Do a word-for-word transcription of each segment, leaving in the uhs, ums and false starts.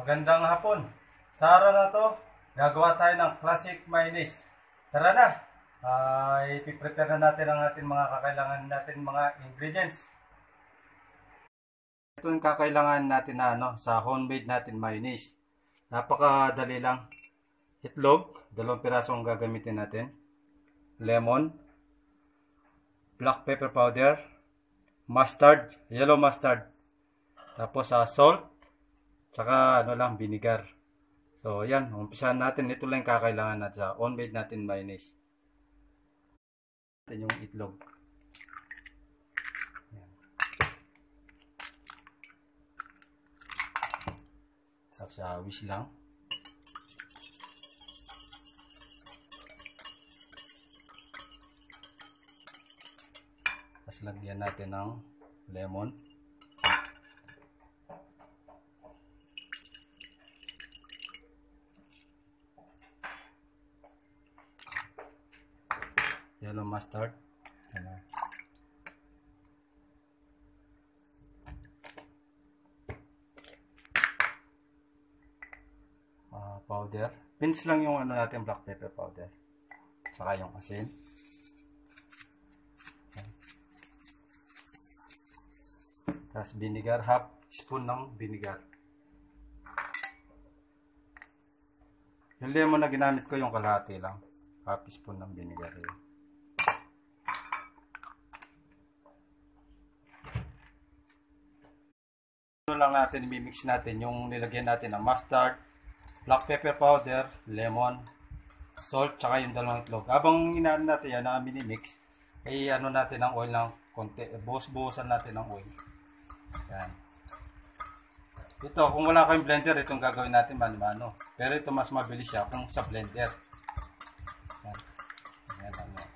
Magandang hapon. Sa araw na to, gagawa tayo ng classic mayonnaise. Tara na! Uh, ipiprepare na natin ang ating mga kakailangan natin mga ingredients. Ito yung kakailangan natin na ano, sa homemade natin mayonnaise. Napakadali lang. Itlog, dalawang pirasong gagamitin natin. Lemon, black pepper powder, mustard, yellow mustard. Tapos uh, salt, tsaka ano lang, vinegar. So yan, umpisahan natin. Ito lang kakailangan natin sa homemade natin mayonnaise. Natin yung itlog. Yan. Tapos uh, wish lang. Tapos lagyan natin ng lemon. Yellow mustard. Ano. Uh, powder. Pinch lang yung ano natin, black pepper powder. Saka yung asin. Tapos vinegar, half spoon ng vinegar. Yung lemon na ginamit ko yung kalahati lang. Half spoon ng vinegar yun. Ano lang natin, i-mix natin yung nilagyan natin ng mustard, black pepper powder, lemon, salt, tsaka yung dalawang itlog. Habang inaan natin yan na mini-mix, ay ano natin ng oil ng konti, buhos-buhosan natin ng oil. Yan. Ito, kung wala kayong blender, itong gagawin natin mano-mano. Pero ito mas mabilis siya kung sa blender. Yan. Yan lang yan.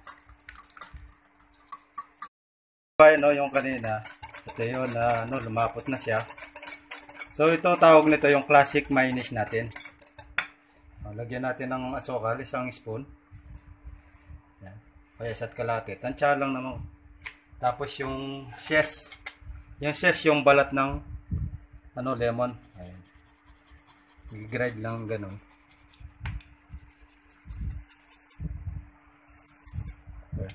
Ayan o, yung kanina. Ito yun, uh, ano, lumapot na siya. So ito, tawag nito yung classic mayonnaise natin. O, lagyan natin ng asukal, isang spoon. Yan. Kaya isa't kalahati. Tansya lang naman. Tapos yung zest. Yung zest, yung balat ng ano, lemon. Ayan. I-grind lang ganun. Okay.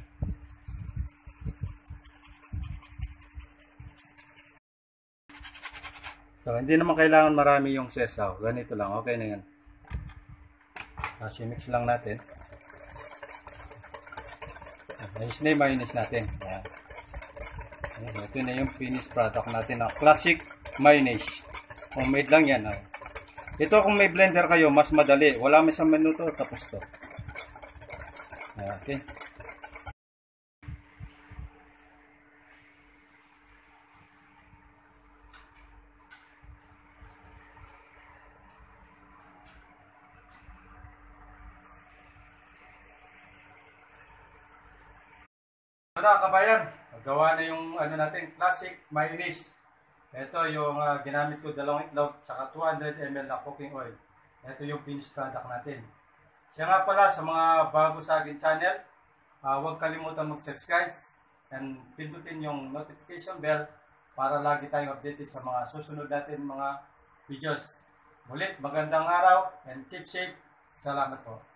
So, hindi naman kailangan marami yung zest. Oh. Ganito lang. Okay na yan. Tapos i-mix lang natin. Ayos na yung mayonnaise natin. Ayan. Ito na yung finished product natin na classic mayonnaise. Homemade lang yan. Oh. Ito kung may blender kayo, mas madali. Wala may isang minuto, tapos to. Okay. So na kabayan, gawa na yung ano natin, classic mayonnaise. Ito yung uh, ginamit ko, dalawang itlog, saka two hundred milliliters na cooking oil. Ito yung finished product natin. Siya nga pala, sa mga bago sa akin channel, uh, huwag kalimutan mag-subscribe and pindutin yung notification bell para lagi tayong updated sa mga susunod natin mga videos. Mulit, magandang araw and keep safe. Salamat po.